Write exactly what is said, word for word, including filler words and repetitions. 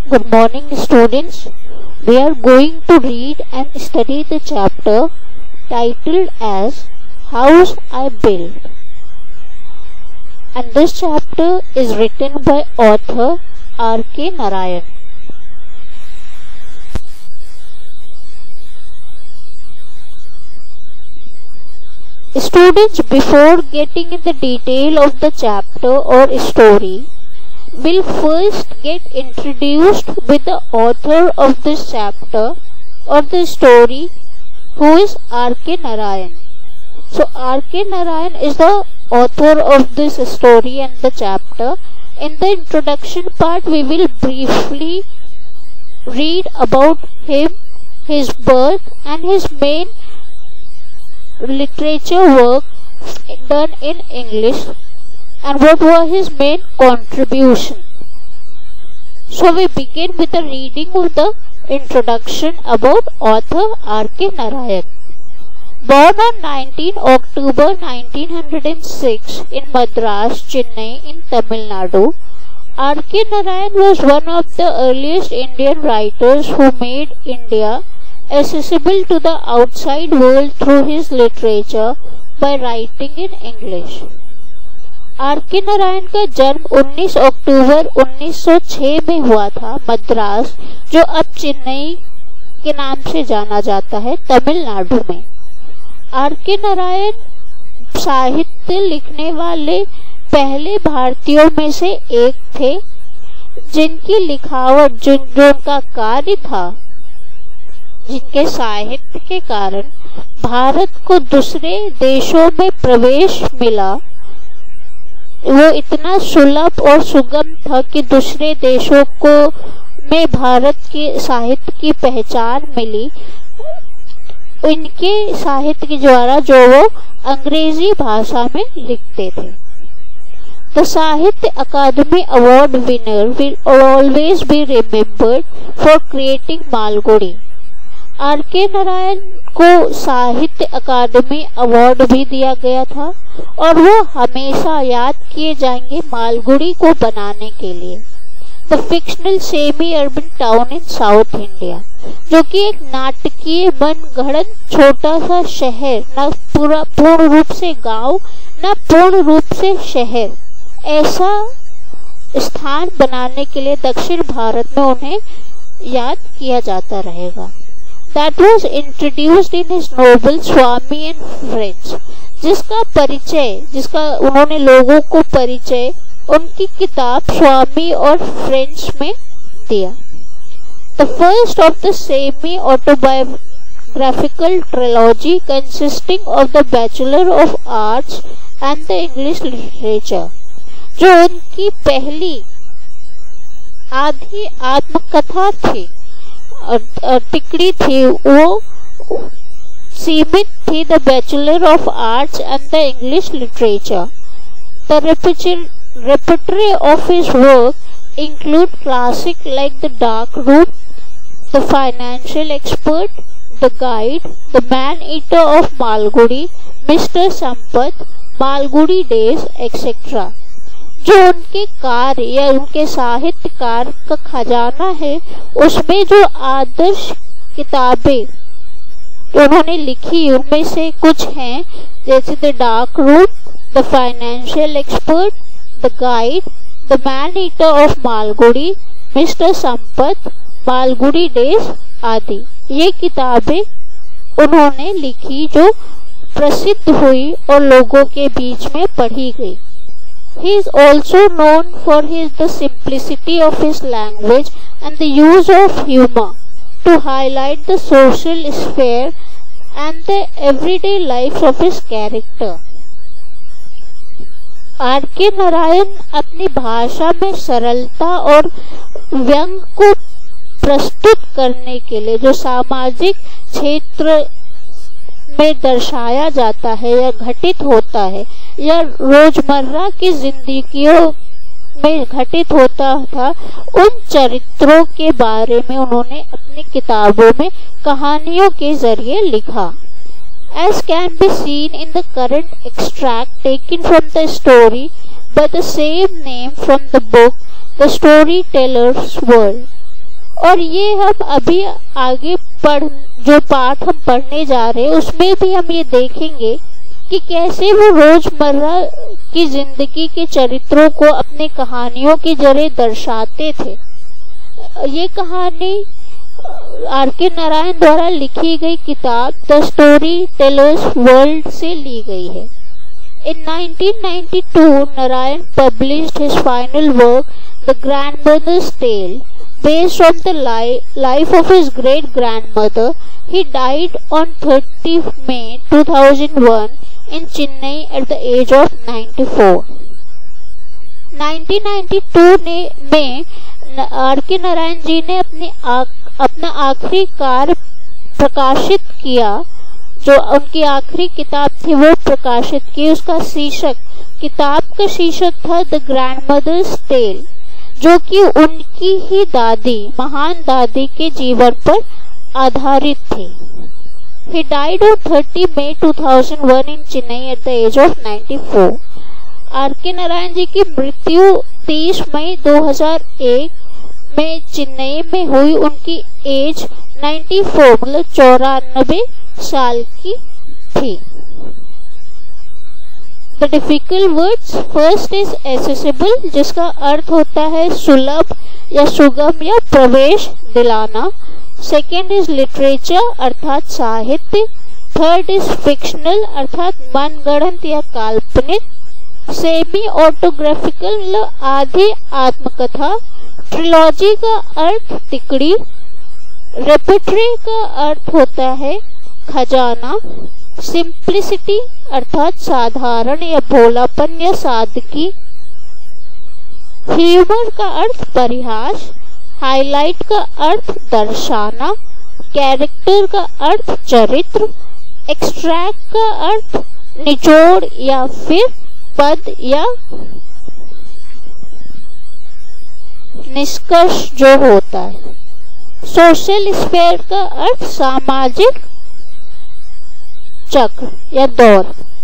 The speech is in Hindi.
Good morning, students. We are going to read and study the chapter titled as House I Built. And this chapter is written by author R K Narayan. Students, before getting in the detail of the chapter or story, will first get introduced with the author of this chapter or the story, who is R K Narayan. So R K Narayan is the author of this story and the chapter. In the introduction part, we will briefly read about him, his birth and his main literature work done in English and what were his main contribution. So we begin with the reading of the introduction about author R K Narayan. Born on nineteenth October nineteen oh six in Madras, Chennai in Tamil Nadu, R K Narayan was one of the earliest Indian writers who made India accessible to the outside world through his literature by writing in English. R K Narayan का जन्म उन्नीस अक्टूबर उन्नीस सौ छह में हुआ था, मद्रास, जो अब चेन्नई के नाम से जाना जाता है, तमिलनाडु में। आर के नारायण साहित्य लिखने वाले पहले भारतीयों में से एक थे, जिनकी लिखावट, जो उनका कार्य था, जिनके साहित्य के कारण भारत को दूसरे देशों में प्रवेश मिला, वो इतना सुलभ और सुगम था कि दूसरे देशों को में भारत के साहित्य की पहचान मिली इनके साहित्य के द्वारा, जो वो अंग्रेजी भाषा में लिखते थे। The Sahitya Akademi Award winner will always be remembered for creating Malgudi. R K Narayan को साहित्य अकादमी अवार्ड भी दिया गया था और वो हमेशा याद किए जाएंगे मालगुड़ी को बनाने के लिए। The fictional semi urban town in South India, जो कि एक नाटकीय मनगढ़ंत छोटा सा शहर, न पूरा पूर्ण रूप से गांव, न पूर्ण रूप से शहर, ऐसा स्थान बनाने के लिए दक्षिण भारत में उन्हें याद किया जाता रहेगा। That was introduced in his novel Swami and friends, जिसका परिचय, जिसका उन्होंने लोगों को परिचय उनकी किताब स्वामी और फ्रेंड्स में दिया। The first of the semi autobiographical trilogy consisting of the Bachelor of Arts and the English Literature, जो उनकी पहली आधी आत्मकथा थी, टिकड़ी थी, वो सीमित थी the bachelor of arts and the English literature. The repertory of his work include classic like The Dark Room, The Financial Expert, The Guide, The Man-Eater of Malgudi, mister Sampath, Malgudi days, etcetera. जो उनके कार्य या उनके साहित्य कार्य का खजाना है, उसमें जो आदर्श किताबें उन्होंने लिखी, उनमें से कुछ हैं जैसे the dark room, the financial expert, the guide, the man eater of Malgudi, mister Sampath, Malgudi days आदि। ये किताबें उन्होंने लिखी जो प्रसिद्ध हुई और लोगों के बीच में पढ़ी गई। He is also known for his the simplicity of his language and the use of humor to highlight the social sphere and the everyday lives of his character. R K Narayan अपनी भाषा में सरलता और व्यंग को प्रस्तुत करने के लिए, जो सामाजिक क्षेत्र में दर्शाया जाता है या घटित होता है या रोजमर्रा की जिंदगियों में घटित होता था, उन चरित्रों के बारे में उन्होंने अपनी किताबों में कहानियों के जरिए लिखा। As can be seen in the current extract taken from the story by the same name from the book The Storyteller's World, और ये हम अभी आगे पढ़ जो पाठ हम पढ़ने जा रहे हैं उसमें भी हम ये देखेंगे कि कैसे वो रोजमर्रा की जिंदगी के चरित्रों को अपने कहानियों के जरिए दर्शाते थे। ये कहानी आर के नारायण द्वारा लिखी गई किताब द स्टोरी टेलर्स वर्ल्ड से ली गई है। In nineteen ninety-two, Narayan published his final work, The Grandmother's Tale, based on the li life of his great-grandmother. He died on thirtieth May two thousand one in Chennai at the age of ninety-four. nineteen ninety-two ने में आर के नारायण जी ने अपने आ, अपना आखिरी कार्य प्रकाशित किया। जो उनकी आखिरी किताब थी वो प्रकाशित की। उसका शीर्षक किताब का शीर्षक था द ग्रैंडमदर्स टेल, जो कि उनकी ही दादी महान दादी के जीवन पर आधारित थी। He died on thirtieth May two thousand one in Chennai at the age of ninety-four. R K Narayan जी की मृत्यु तीस मई दो हज़ार एक में चेन्नई में हुई। उनकी एज चौरानवे मतलब चौरानबे साल की थी। The difficult words, first is accessible, जिसका अर्थ होता है सुलभ या सुगम या प्रवेश दिलाना। सेकेंड इज लिटरेचर अर्थात साहित्य। थर्ड इज फिक्शनल अर्थात मनगढ़ंत या काल्पनिक। सेमी ऑटोग्राफिकल आधी आत्मकथा। ट्रिलॉजी का अर्थ तिकड़ी। रेपेट्री का अर्थ होता है खजाना। सिंप्लिसिटी अर्थात साधारण या भोलापन या सादगी। ह्यूमर का अर्थ परिहास। हाईलाइट का अर्थ दर्शाना। कैरेक्टर का अर्थ चरित्र। एक्सट्रैक्ट का अर्थ निचोड़ या फिर पद या निष्कर्ष जो होता है। सोशल स्फीयर का अर्थ सामाजिक चक्र या दौर।